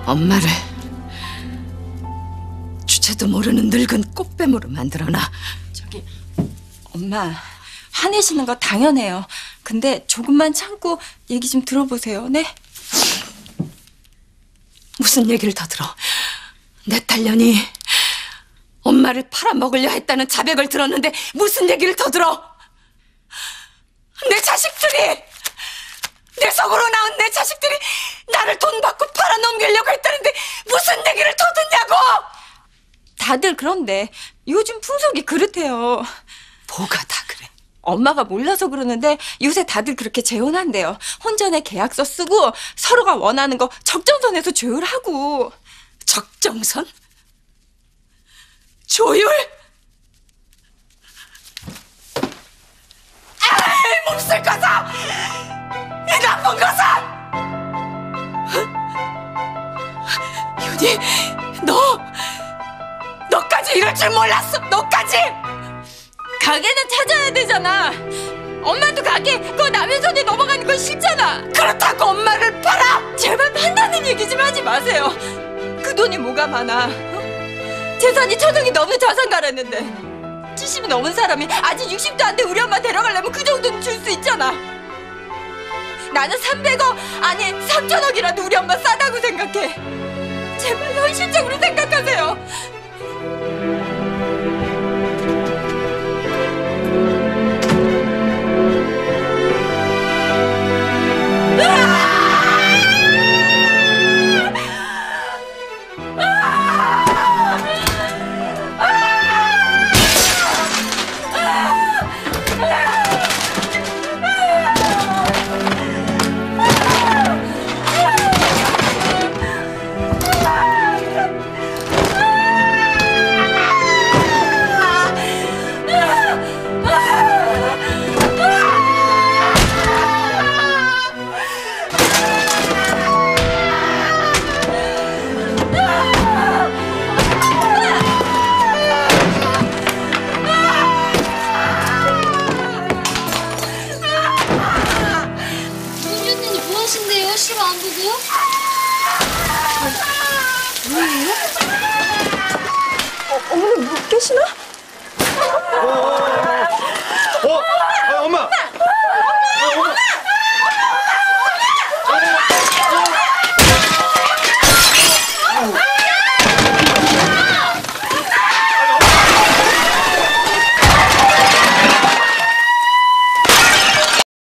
엄마를 주체도 모르는 늙은 꽃뱀으로 만들어놔. 저기 엄마 화내시는 거 당연해요. 근데 조금만 참고 얘기 좀 들어보세요. 네? 무슨 얘기를 더 들어? 내 딸년이 엄마를 팔아먹으려 했다는 자백을 들었는데 무슨 얘기를 더 들어? 내 자식들이, 내 속으로 낳은 내 자식들이 나를 돈 받고 팔아넘기려고 했다는데 무슨 얘기를 더 듣냐고! 다들 그런데 요즘 풍속이 그렇대요. 뭐가 다 그래? 엄마가 몰라서 그러는데 요새 다들 그렇게 재혼한대요. 혼전에 계약서 쓰고 서로가 원하는 거 적정선에서 조율하고. 적정선? 조율? 아이, 몹쓸 거사! 이 나쁜 거사! 윤희, 너까지 이럴 줄 몰랐어! 너까지! 가게는 찾아야 되잖아. 엄마도 가게 그거 남의 손에 넘어가는 건 싫잖아. 그렇다고 엄마를 팔아! 제발 판다는 얘기 좀 하지 마세요. 그 돈이 뭐가 많아. 어? 재산이 천억이 넘는 자산가라는데 70이 넘은 사람이 아직 60도 안 돼 우리 엄마 데려가려면 그 정도는 줄 수 있잖아. 나는 300억 아니 3천억이라도 우리 엄마 싸다고 생각해. 제발 현실적으로 생각하세요. 시로 안 보고? 뭐예요? 어머니 못 계시나?